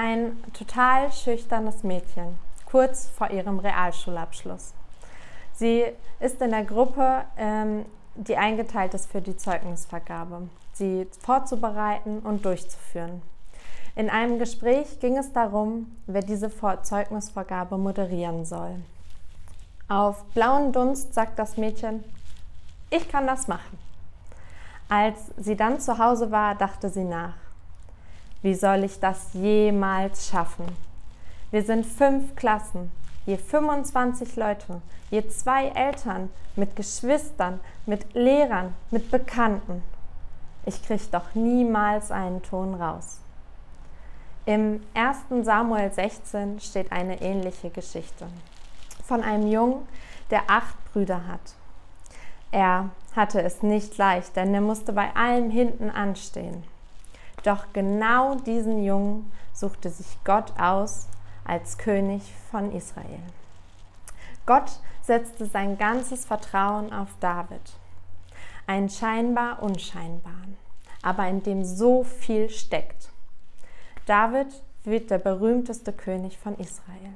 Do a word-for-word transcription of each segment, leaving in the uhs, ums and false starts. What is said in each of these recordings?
ein total schüchternes Mädchen, kurz vor ihrem Realschulabschluss. Sie ist in der Gruppe, ähm, die eingeteilt ist für die Zeugnisvergabe, sie vorzubereiten und durchzuführen. In einem Gespräch ging es darum, wer diese Zeugnisvergabe moderieren soll. Auf blauen Dunst sagt das Mädchen: Ich kann das machen. Als sie dann zu Hause war, dachte sie nach: Wie soll ich das jemals schaffen? Wir sind fünf Klassen, je fünfundzwanzig Leute, je zwei Eltern, mit Geschwistern, mit Lehrern, mit Bekannten. Ich kriege doch niemals einen Ton raus. Im ersten Samuel sechzehn steht eine ähnliche Geschichte von einem Jungen, der acht Brüder hat. Er hatte es nicht leicht, denn er musste bei allem hinten anstehen. Doch genau diesen Jungen suchte sich Gott aus als König von Israel. Gott setzte sein ganzes Vertrauen auf David, einen scheinbar Unscheinbaren, aber in dem so viel steckt. David wird der berühmteste König von Israel.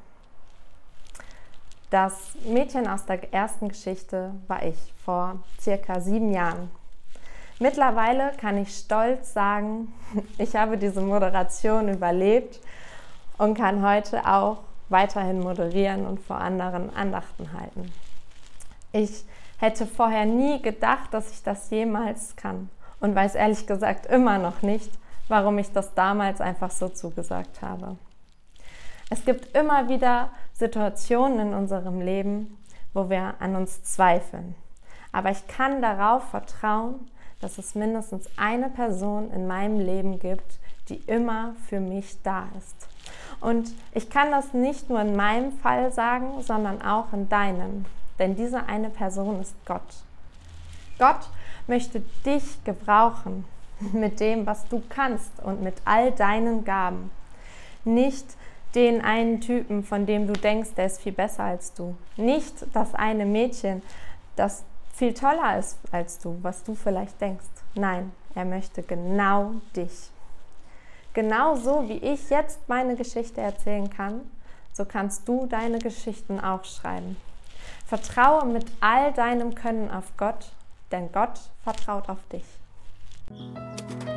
Das Mädchen aus der ersten Geschichte war ich vor circa sieben Jahren. Mittlerweile kann ich stolz sagen, ich habe diese Moderation überlebt und kann heute auch weiterhin moderieren und vor anderen Andachten halten. Ich hätte vorher nie gedacht, dass ich das jemals kann und weiß ehrlich gesagt immer noch nicht, warum ich das damals einfach so zugesagt habe. Es gibt immer wieder Situationen in unserem Leben, wo wir an uns zweifeln. Aber ich kann darauf vertrauen, dass es mindestens eine Person in meinem Leben gibt, die immer für mich da ist. Und ich kann das nicht nur in meinem Fall sagen, sondern auch in deinem. Denn diese eine Person ist Gott. Gott möchte dich gebrauchen mit dem, was du kannst und mit all deinen Gaben. Nicht den einen Typen, von dem du denkst, der ist viel besser als du. Nicht das eine Mädchen, das viel toller ist als du, was du vielleicht denkst. Nein, er möchte genau dich. Genauso wie ich jetzt meine Geschichte erzählen kann, so kannst du deine Geschichten auch schreiben. Vertraue mit all deinem Können auf Gott, denn Gott vertraut auf dich.